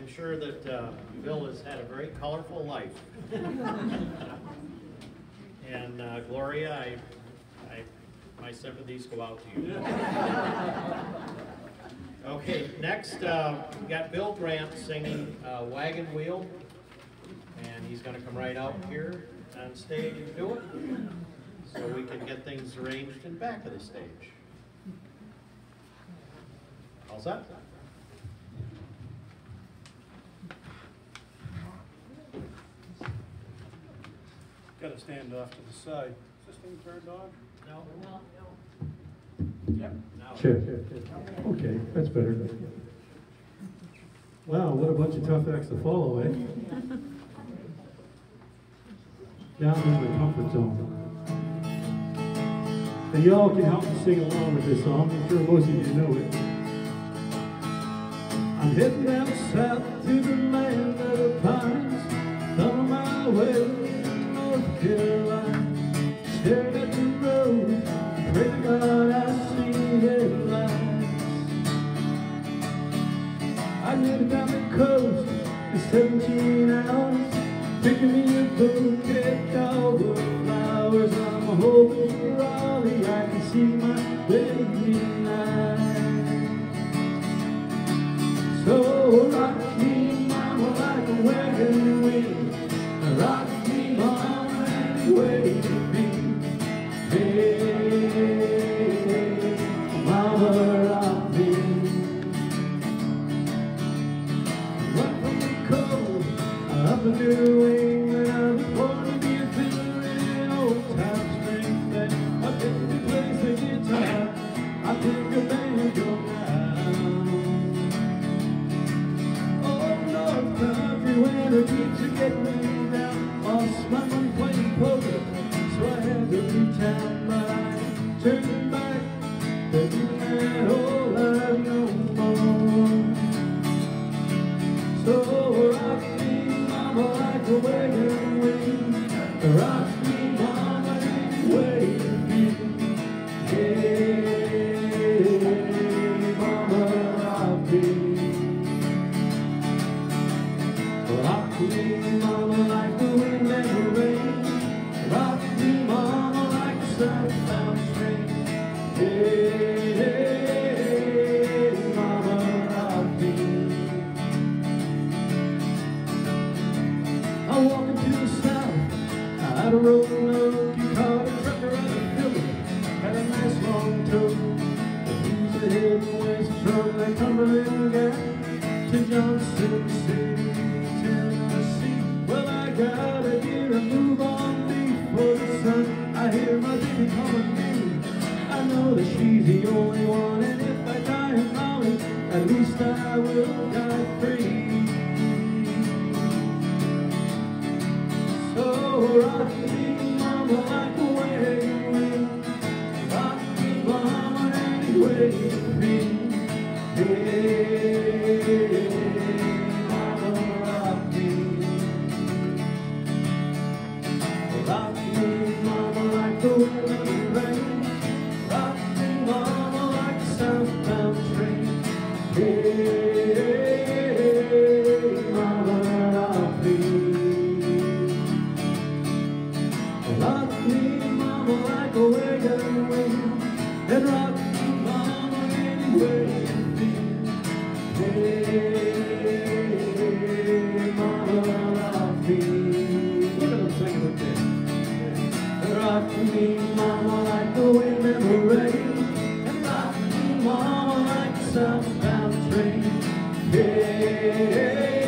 I'm sure that Bill has had a very colorful life. And Gloria, my sympathies go out to you. Okay, next we got Bill Grant singing Wagon Wheel, and he's going to come right out here on stage and do it, so we can get things arranged in back of the stage. All set? Got to stand off to the side. Is this thing turned on? No. Yep. Check. Okay, that's better. Wow, what a bunch of tough acts to follow, eh? Down in the comfort zone. And y'all can help me sing along with this song. I'm sure most of you know it. I'm heading down south to the land of the pines. On my way to North Carolina. Staring at the road, pray to God I see headlights. I live down the coast in 17 hours, picking me a bouquet of flowers. I'm hoping for Raleigh, I can see my baby tonight. So rock me, mama, like a wagon wheel. Rock me, mama, any way to be. Hey, mama, rock me. Right from the coast, up in New England, I was born to be a fiddler in old-time string band. I picked the place the guitar, I pick a banjo now. Oh, North Country winter keeps you getting down. Lost my money playing poker, so I had to reach out my life, turning back, taking that whole life no more. So rock me, mama, like a wagon wheel. Rock me, mama, any way to be. Hey, mama, rock me. Rock me, mama, like the wind and the rain. Rock me, mama, like a southbound train. Hey, mama, rock me. I'm walking to the south, out of Roanoke. You caught a trucker out of Philly, had a nice long tow. He's heading west from the Cumberland Gap to Johnson City, Tennessee. Well, I gotta get a move on before the sun. I hear my baby calling me. I know that she's the only one, and if I die in Raleigh, at least I will die free. So rock me, mama, like a wagon wheel. Rock me, mama, any way to be. Hey, mama, rock me. Rock me, mama, like the wind and the rain. Rock me, mama, like a southbound train. Hey, mama, rock me. Rock me, mama, like a wagon wheel. And rock me, mama, any way you feel. Hey, mama, rock me. Look at them singing with this. Rock me, mama, like the wind and the rain. And rock me, mama, like a southbound train. Hey,